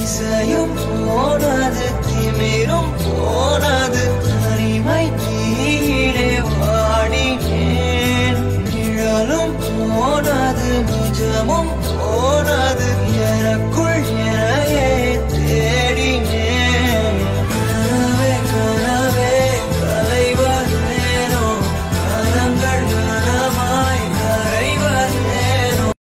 இசையும் போனது திமிரும் போனது தனிமை நீரே வாடினேன் நிழலும் போனது நிஜமும் போனது